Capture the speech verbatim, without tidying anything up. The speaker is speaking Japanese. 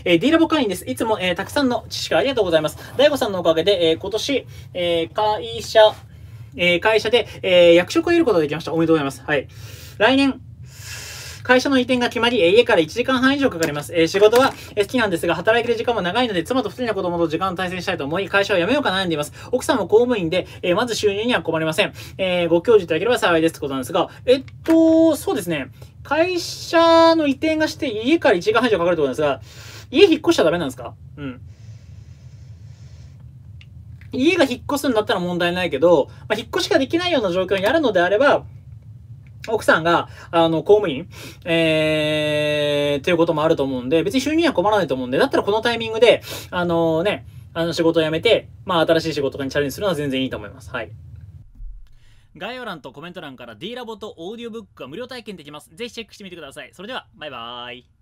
えー、D ラボ会員です。いつも、えー、たくさんの知識ありがとうございます。大悟さんのおかげで、えー、今年、えー、会社、えー、会社で、えー、役職を得ることができました。おめでとうございます。はい。来年、会社の移転が決まり、家からいちじかんはん以上かかります。えー、仕事は好きなんですが、働いてる時間も長いので、妻とふたりの子供と時間を大切にしたいと思い、会社を辞めようか悩んでいます。奥さんも公務員で、えー、まず収入には困りません。えー、ご教授いただければ幸いですってことなんですが、えっと、そうですね。会社の移転がして、家からいちじかんはん以上かかるってことなんですが、家引っ越しちゃダメなんですか？うん。家が引っ越すんだったら問題ないけど、まあ、引っ越しができないような状況にあるのであれば、奥さんが、あの、公務員、えー、っていうこともあると思うんで、別に収入には困らないと思うんで、だったらこのタイミングで、あのね、あの仕事を辞めて、まあ新しい仕事とかにチャレンジするのは全然いいと思います。はい。概要欄とコメント欄から D ラボとオーディオブックが無料体験できます。ぜひチェックしてみてください。それでは、バイバーイ。